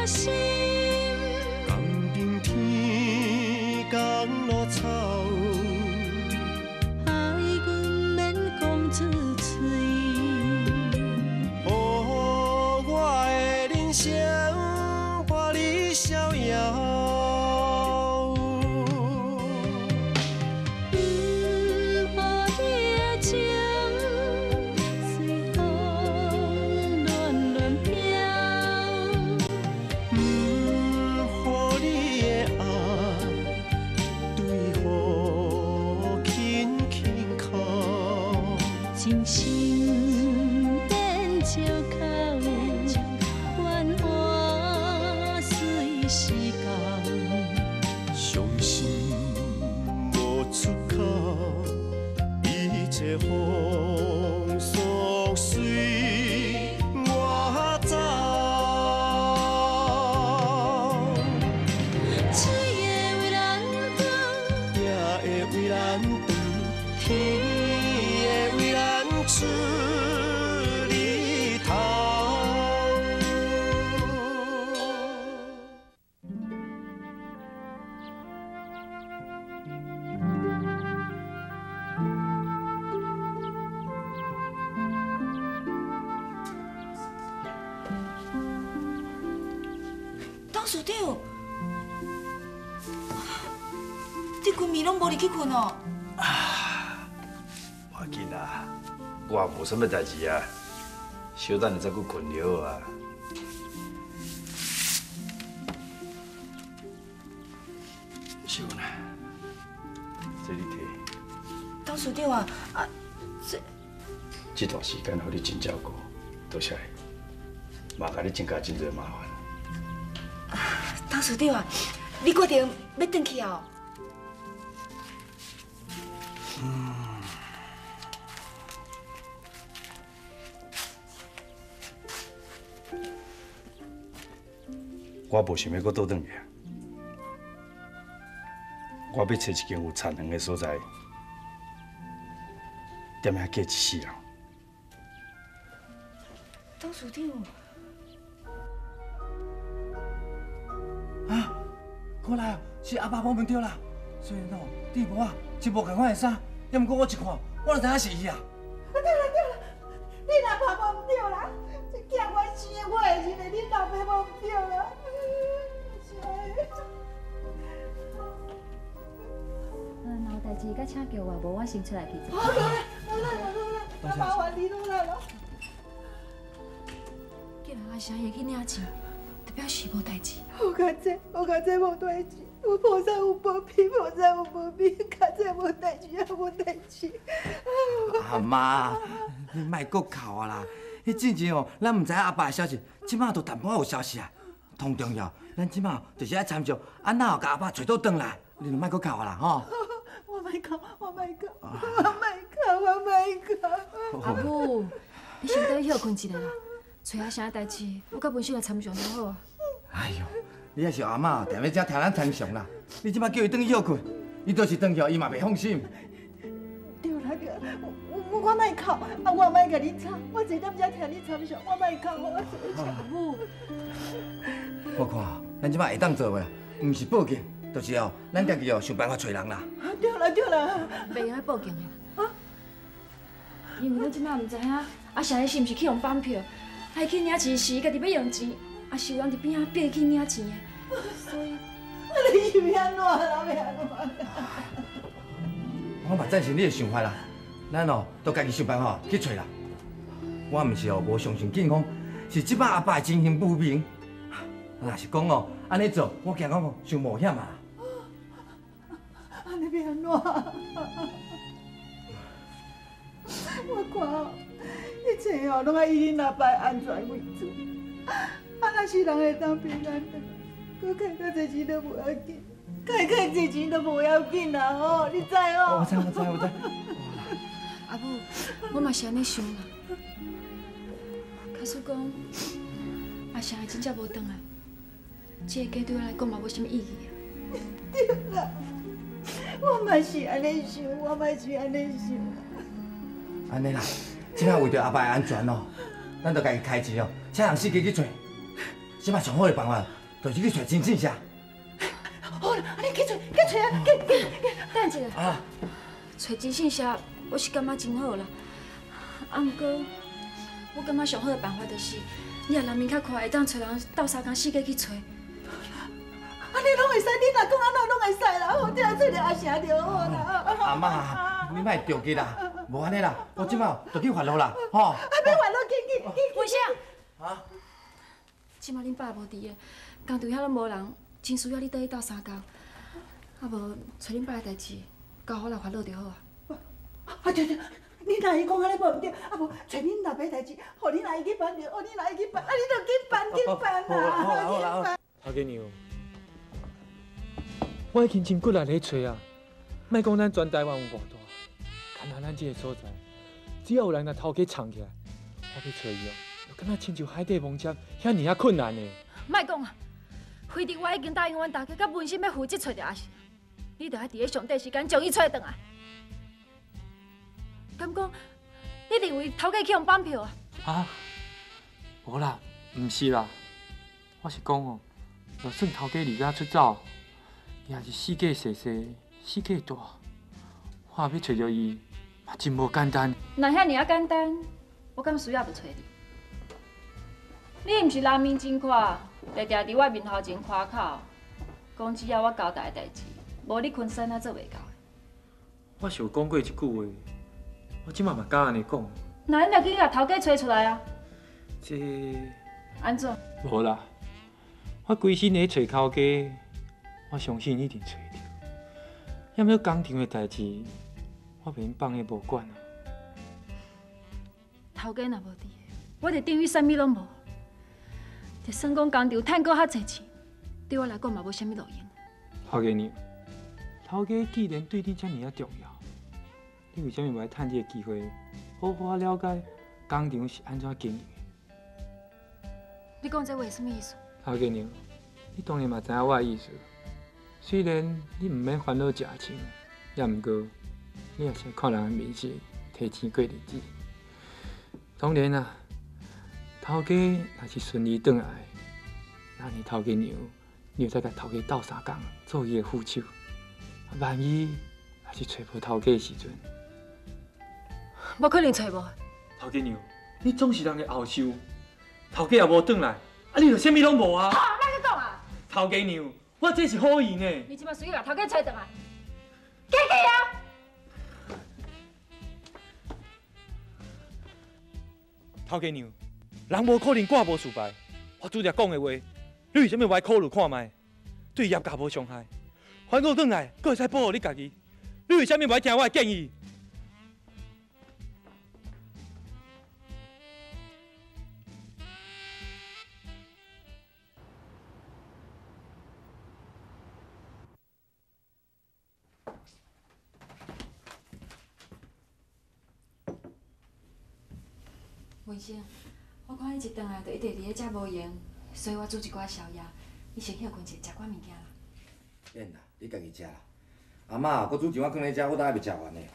心。 江边天，江路草， 爱阮免讲出嘴。 哦，我的人生伴你逍遥。 真心变借口，怨我随时到。 伤心无出口，一切风霜随我走。 水会为人分， 夜会为人长，天会为人出日头。 董事长，你规暝拢无入去困哦？ 无要紧啦，我也无啥物代志啊，小等下再去困了啊。小呢，这你摕。 董事长啊， 这段时间互你真照顾，多谢你，嘛甲你增加真侪麻烦。 董事长啊，你决定要回去哦？ 我无想要搁倒转去，我要找一间有产能的所在，踮遐过一世人。 董事长。 啊，看来哦，是阿爸摸问着啦。虽然哦，地婆啊是无共款的衫，也毋过我一看，我就知影是伊啊。 对了，你若爸摸唔对啦，这囝我生的我的是你老爸摸唔对啦。 若有代志，甲请叫我，无我先出来去做。 好来，那麻烦你来了。 既然阿翔会去领钱，就表示无代志。 我甲这无代志，我菩萨有保庇，菩萨有保庇，甲这无代志，也无代志。 阿妈，你莫搁哭啊啦！迄之前哦，咱唔知影阿爸的消息，即马都淡薄仔有消息啊。同重要，咱即马就是爱参详，安那有甲阿爸找倒转来，你就莫搁哭啊啦，吼！ 我莫哭。 阿母，你先倒去休困一下啦，找阿啥代志，我甲文秀来参详就好啊。 哎呦，你也是阿妈，踮咧遮听咱参详啦。你即马叫伊转去休困，伊倒是转去，伊嘛袂放心。 对啦，我莫哭，我莫甲你吵，我坐踮遮听你参详，我莫哭，我坐。 阿母， 我看咱即马会当做的，毋是报警，就是哦，咱家己哦想办法找人啦。 对啦， 袂用来报警的啦。因为咱即马毋知影阿啥是毋是去用反票，还去领钱是伊家己要用钱，还是有人伫边仔逼伊去领钱的，所以。 你要安怎啦？要安怎？ 我嘛赞成你的想法啦，咱哦都家己想办法去找啦。我毋是哦无相信警方，是即摆阿爸情形不明。若是讲哦安尼做，我惊讲哦伤冒险啊。 安尼要安怎？我看哦，一切哦拢爱以恁阿爸安全为主。啊，若是人会当平安的，搁开较侪钱都无要紧，开较侪钱都无要紧啦吼，你知哦？ 我知。 阿母，我嘛是安尼想啦。假使讲阿翔真正无回来，这个家对我来讲嘛无什么意义啊。 对啦，我嘛是安尼想， 安尼啦，即摆为着阿爸的安全哦，咱就家己开钱哦，请人司机去找。 即摆上好的办法，就是去找真正社。 好啦，你去找啊，去。 等一下， 啊， 找真信社，我是感觉真好啦。啊，毋过我感觉上好的办法就是，你若人面较快，会当找人斗相共四界去找。 啊，你拢会使，你若讲安怎拢会使啦，好，你来找着阿成就好啦。 阿妈，你莫着急啦，无安尼啦，我即摆就去烦恼啦，吼。 啊，别烦恼，去。 为啥？ 啊？ 即摆恁爸无伫个，工厂遐拢无人，真需要你倒去斗相共。啊无，找恁爸的代志，交我来烦恼就好啊。 啊对，你若伊讲安尼无毋对，啊无找恁老爸代志，互恁阿姨去办着，互恁阿姨去办，啊你着紧办啦。 好啦。 头家娘，我已经真骨力咧找啊，莫讲咱全台湾有偌大，看下咱这个所在，只要有人甲头家藏起来，我要找伊哦，就敢若亲像海底摸针，遐尔啊困难呢。 莫讲啊，非得我已经答应阮大家，甲文心要负责找着阿成，你着爱伫个上短时间将伊找倒来。敢讲，你认为头家去用绑票啊？ 啊？无啦，毋是啦，我是讲哦，就算头家离家出走，也是世界小小，世界大，我要找着伊，嘛真无简单。 若遐尔啊简单，我敢需要着找你？你毋是人面真快，常常伫我面头前夸口，讲只要我交代的代志，无你昆山啊做袂到的。 我是有讲过一句话，我即马嘛敢安尼讲。 那恁着去甲头家找出来啊！ 这安怎？ 无啦，我规身咧找头家，我相信一定找着。要么工厂的代志，我袂用放下无管啊。 头家若无伫，我就等于啥物拢无。就算讲工厂趁过较侪钱，对我来讲嘛无啥物路用。 头家娘，头家既然对你遮尔啊重要，你为什么袂趁这个机会，好好了解工厂是安怎经营的？ 你讲这话是啥物意思？ 头家娘，你当然嘛知影我的意思。虽然你毋免烦恼食穿，也毋过你也是看人的面色，提钱过日子。当然啦，头家若是顺利转来，那你头家娘，你又再甲头家斗相共，做伊的副手。万一若是找无头家的时阵， 无可能找无。 头家娘，你总是人的后手，头家也无转来，啊，你就啥物拢无啊！ 莫去讲啊！ 头家娘，我这是好意呢。 你即摆需要甲头家找倒来，记记啊！ 头家娘，人无可能挂无事败。我拄则讲的话，你为什么袂考虑看卖？对业界无伤害，反过转来，佫会使保护你家己。你为什么袂听我的建议？ 文生，我看你一顿来就一直伫咧遮无闲，所以我煮一寡宵夜，你先休困者，食寡物件啦。 免啦，你家己食啦。阿妈，佮煮一碗放咧遮，我都还未食完呢。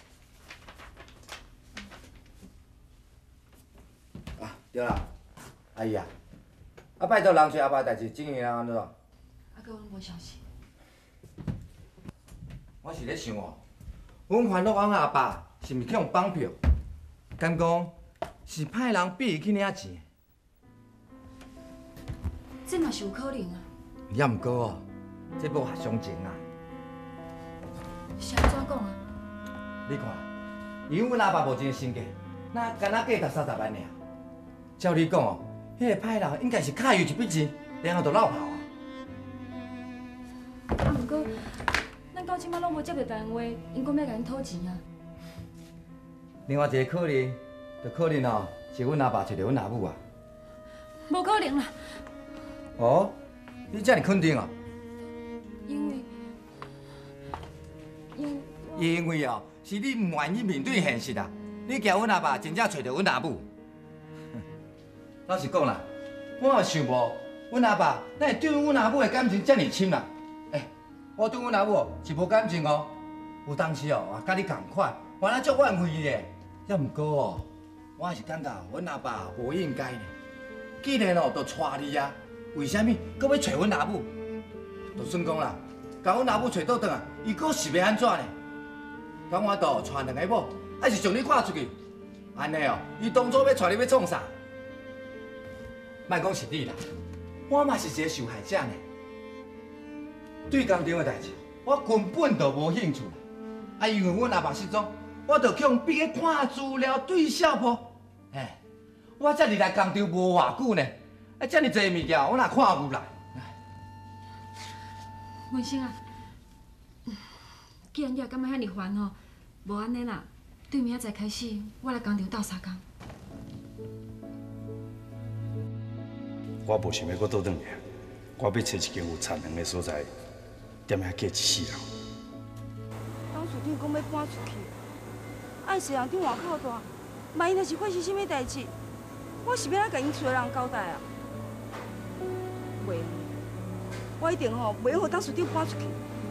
啊，对啦，阿姨啊，啊拜托人找阿爸代志，经营安怎？ 啊，搁阮无消息。 我是咧想哦，阮烦恼阮阿爸是毋是去用绑票？敢讲是派人逼伊去领钱？ 这嘛是有可能啊。 也毋过哦，这无合相情啊。 是安怎讲啊？ 你看，因为阮阿爸无钱身价，那干那价值30万尔。照你讲哦，迄个歹人应该是卡有一笔钱，然后就落跑啊。 啊，毋过，咱到即摆拢无接到电话，因讲要甲恁讨钱啊。 另外一个可能，就可能哦，是阮阿爸找着阮阿母啊。 无可能啦， 哦，你遮尔肯定哦？因为哦，是你唔愿意面对现实啊！你惊阮阿爸真正找着阮阿母。老实讲啦，我也想无，阮阿爸哪会对阮阿母的感情遮尔深啦？我对阮阿母是无感情哦，有当时哦，也甲你同款，原来足怨气的。也毋过哦，我也是感觉阮阿爸无应该呢。既然哦，都带你啊， 为虾米搁要找阮阿母？就算讲啦，甲阮阿母找倒转啊，伊搁是要安怎呢？讲我倒带两个某，还是将你赶出去？安尼哦，伊当初要带你要创啥？莫讲是你啦，我嘛是一个受害者呢。对工厂的代志，我根本就无兴趣。啊，因为阮阿爸失踪，我就去用笔去看资料对照簿。哎，我才入来工厂无偌久呢，啊，遮尔济物件我哪看不来？ 文生啊，既然你也感觉遐尔烦吼，无安尼啦，对明仔载开始，我来工厂斗相共。 我无想要搁倒转去，我要找一间有产能的所在，踮遐过一世人。 当处长讲要搬出去，爱是人伫外口大，万一若是发生什么代志，我是要哪甲因厝的人交代啊？袂，我一定袂让当处长搬出去。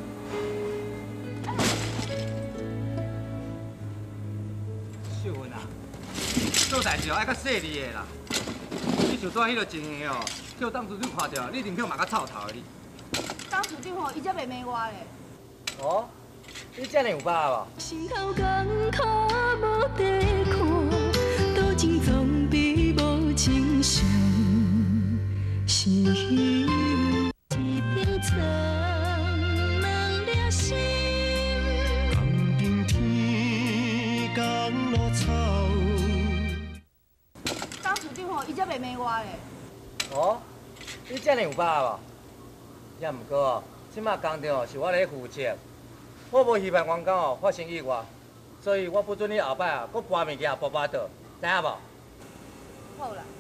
秀芬啊，做代志哦爱较细腻的啦。你像蹛迄落情形哦，叫当处长看到，你一定叫骂甲臭头的你。 当处长吼，伊才袂骂我咧。 哦，你遮尔有把握无？ 心口艰苦无地看，多情总比无情伤。是一片苍两粒心， 共平天，共落草。 当处长吼，伊才袂骂我咧。 哦，你遮尔有把握无？也毋过哦，即马工厂哦是我咧负责，我无希望员工哦发生意外，所以我不准你后摆啊，搁搬物件跋倒，知影无？ 好啦。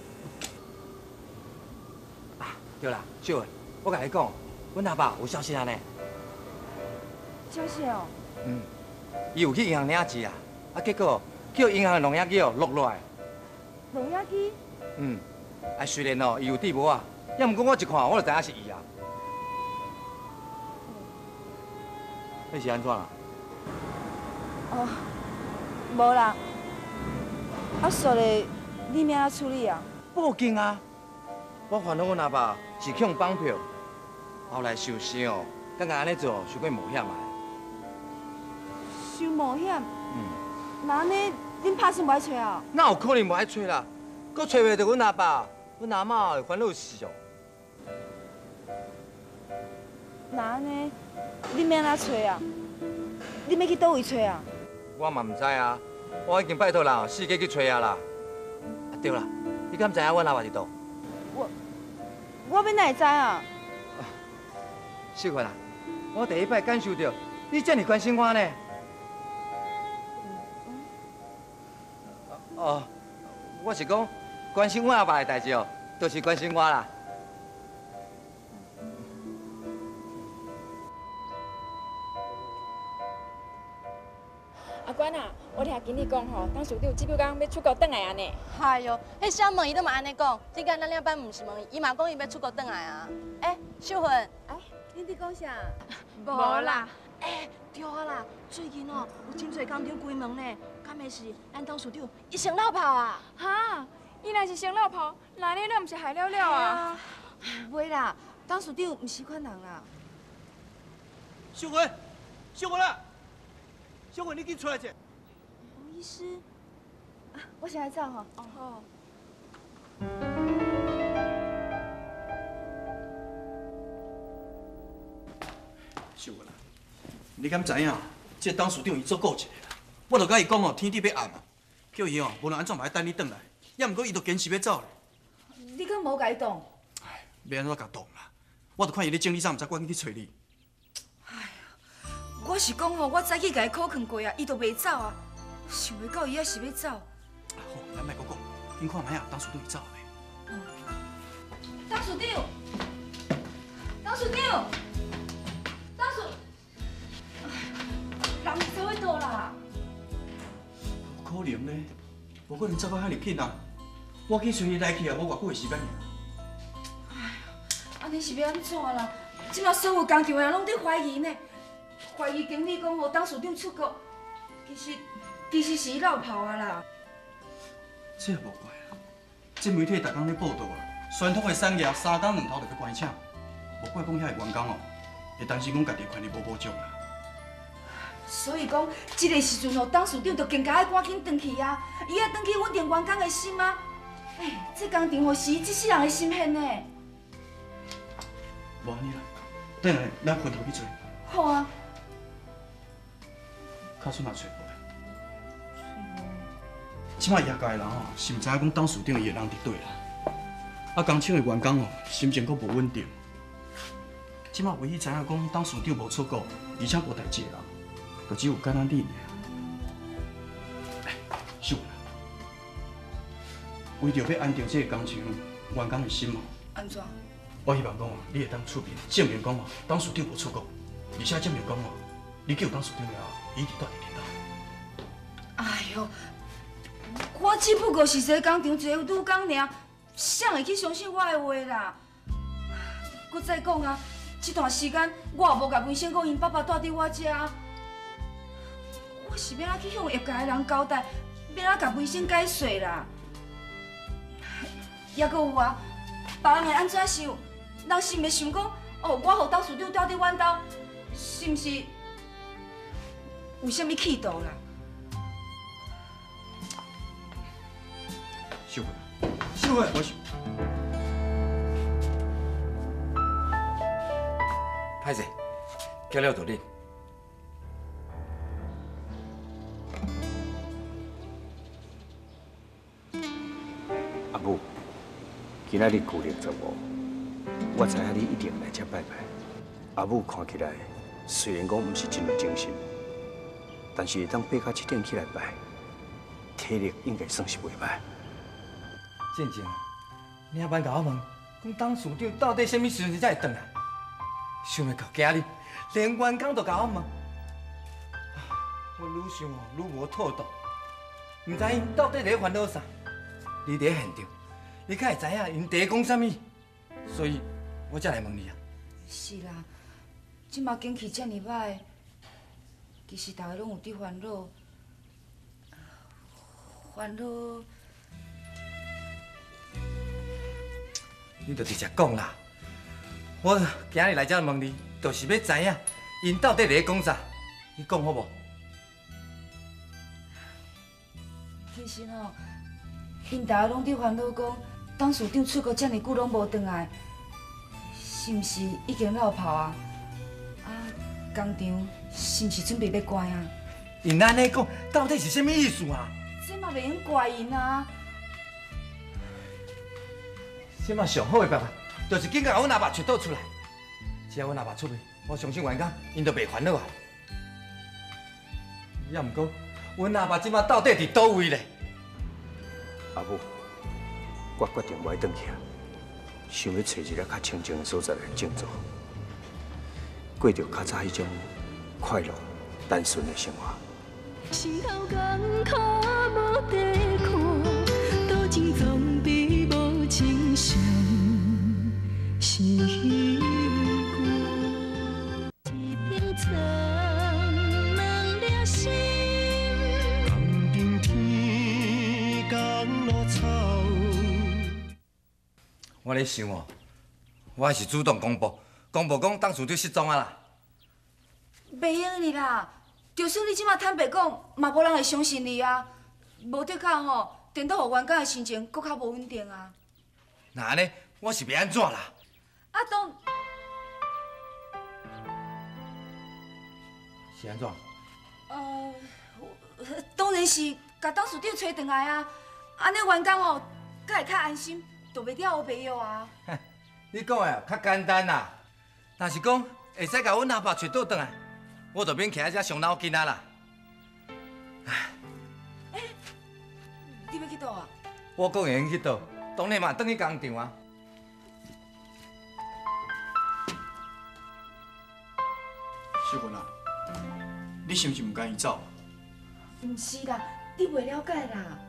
啊，对啦，秀文，我甲你讲，阮阿爸有消息啊呢。 消息哦。 伊有去银行领钱啊，啊结果叫银行的农业机哦录落来。 农业机？ 啊虽然哦伊有底无啊，也毋过我一看我就知影是伊啊。你是安怎啦？ 哦，无啦。啊，所以你明仔处理啊？ 报警啊！我烦恼阮阿爸是去用绑票，后来受伤哦，感觉安尼做伤过冒险啊。 受冒险？那安尼，恁拍算无爱找啊？ 哪有可能无爱找啦？搁找袂到阮阿爸，阮阿嬷会烦恼死哦。 那安尼，恁要安怎找啊？恁要去倒位找啊？ 我嘛毋知啊，我已经拜托人四界去找啊啦。啊对啦，你敢知影阮阿爸伫倒？ 我要哪会知啊？ 秀芬啊，我第一摆感受到你这么关心我呢。哦，我是讲关心阮阿爸的代志哦，就是关心我啦。 阿官啊，我听经理讲吼，当处长这几天要出国转来安尼。 哎哟，迄小问伊都嘛安尼讲，这间咱两班唔是问伊，伊嘛讲伊要出国转来啊。秀芬， 恁伫讲啥？ 无啦。 对啊啦，最近哦有真侪工厂关门呢，敢会是咱当处长伊先落跑啊？ 哈，伊若是先落跑，那你那毋是害了了啊？ 袂啦，当处长毋是款人啦。 秀文，秀文啊！秀文，你紧出来者！ 吴医师，我先来走吼。 好。 秀文啊，你敢知影？这当处长伊足顾一个啦。我著甲伊讲哦，天地要暗啊，叫伊哦，无论安怎嘛要等你转来。也毋过伊著坚持要走咧。 你敢无甲伊动？ 哎，要安怎甲动啦？我著看伊咧整理啥，毋知赶紧去找你。 我是讲吼，我早起甲伊考劝过啊，伊都袂走啊，想袂到伊也是要走。 好，咱莫搁讲，紧看卖啊，当处长伊走未？ 当处长，当处长，当处，人是走去倒啦？ 不可能咧，无可能走到遐尼紧啊！我去找伊来去也无偌久的时间尔。 安尼是要安怎啦？即马所有工厂的人拢在怀疑呢，怀疑经理讲吼当处长出国，其实是伊落跑啊啦。 这也无怪啦，这媒体逐工咧报道啊， 宣托的产业3天2头就要关厂，无怪讲遐个员工哦，会担心讲家己权利无保障啦。 所以讲，这个时阵哦，董事长就更加爱赶紧回去啊！伊爱回去稳定员工的心啊！哎，这工厂哦是伊一世人的心血呢。 无安尼啦，等下咱分头去做。 好啊。 卡出哪找过来？即摆业界的人哦，是毋知影讲董事长伊个人伫对啦。啊，工厂的员工哦，心情阁无稳定。即摆唯一知影讲董事长无出国，而且无代志的人，就只有简单你尔。哎，秀啦，为着要安定这个工厂员工的心哦， 安怎？ 我希望讲哦，你会当出面证明讲哦，董事长无出国，而且证明讲哦，你救董事长了后，伊一直住伫恁兜。 哎呦，我只不过是在工厂一个女工尔，谁会去相信我的话啦？搁再讲啊，这段时间我也无甲文生讲因爸爸住伫我遮，我是要哪去向业界的人交代，要哪甲文生解释啦？也搁有啊，别人会安怎想？人是毋会想讲，哦，我互董事长住伫阮兜，是毋是有啥物企图啦？ 秀慧， 秀慧， 我是歹势，叫了就恁。 阿母，今仔日旧历15，我知影你一定来遮拜拜。阿母看起来虽然讲毋是真有精神，但是当爬到7点起来拜，体力应该算是袂歹。 静静，你阿班甲我问，讲董事长到底什么时阵才会回来？想袂到今日连员工都甲我问，我愈想哦愈无妥当，毋知因到底伫烦恼啥。你伫现场，你才会知影因伫讲啥物，所以我才来问你啊。 是啦，即马景气遮尔歹，其实大家拢有伫烦恼，烦恼。 你就直接讲啦。我今日来遮问你，就是要知影因到底伫讲啥。你讲好无？ 其实哦，因大家拢伫烦恼讲，董事长出国遮尔久拢无回来，是毋是已经落跑啊？啊，工厂是毋是准备要关啊？ 因安尼讲，到底是啥物意思啊？ 这嘛袂用怪因啊！ 这嘛上好的办法，就是紧甲阮阿爸找倒出来。只要阮阿爸出面，我相信员工因就袂烦恼啊。也毋过，阮阿爸即马到底伫倒位咧？ 阿母，我决定我要回去啊，想要找一个较清静的所在来静坐，过着较早迄种快乐、单纯的生活。 心头艰苦无地看，多情总比无情伤是虚故。一柄苍两粒心， 甘平天降落草。 我咧想哦，我还是主动公布讲董事长失踪啊啦。 袂用哩啦，就算你即马坦白讲，嘛无人会相信你啊。无得靠吼，颠倒互员工的心情搁较无稳定啊。 那安尼，我是要安怎啦？ 啊， 是安怎？ 当然是甲董事长找回来啊。安尼员工哦，才会较安心，就袂了黑白药啊。 你讲的较简单啦，若是讲会使甲阮阿爸找倒转来，我就免徛喺遮伤脑筋啊啦。 你要去倒啊？ 我讲会用去倒，当然嘛转去工厂啊。 秀芬啊，你是毋是毋甘伊走？ 毋是啦，你袂了解啦。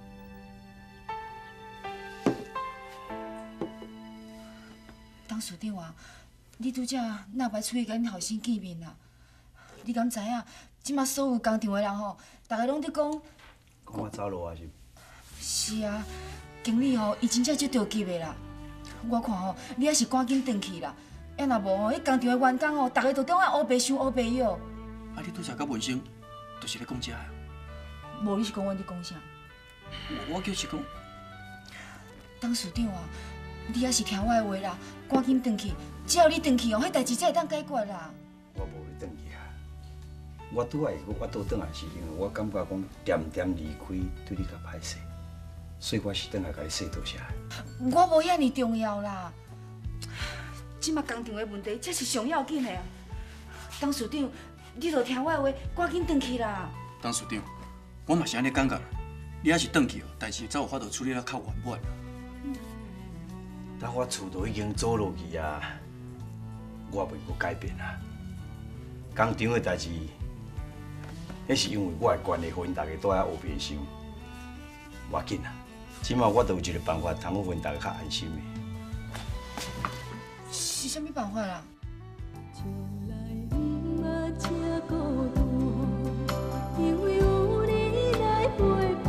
董事长啊，你拄则哪摆出去甲恁后生见面啦？你敢知影？即马所有工厂的人吼，大家拢伫讲。 讲我走路啊是？ 是啊，经理吼，伊真正足着急的啦。 我看吼，你还是赶紧回去啦。要若无吼，迄工厂的员工吼，大家都中啊乌白想乌白药。 啊，你拄则甲文生，就是咧讲这个。 无，你是讲阮伫讲啥？ 我就是讲， 董事长啊，你还是听我的话啦，赶紧回去。只要你回去哦，迄代志才会当解决啦。 我无会转去啊！我拄仔我倒转来时阵，我感觉讲点点离开对你较歹势，所以我是转来甲你说多谢。 我无遐尼重要啦，即马工厂的问题才是上要紧的啊！董事长，你著听我的话，赶紧回去啦。 董事长，我嘛是安尼感觉，你还是回去哦，代志才有法度处理得较圆满。 但我厝都已经做落去啊，我袂阁改变啊。工厂的代志，迄是因为我的关系，互因大家都爱乌白想。无要紧啊，起码我都有一个办法，通互因大家较安心的。 是啥物办法啦？ 因为有你来陪伴。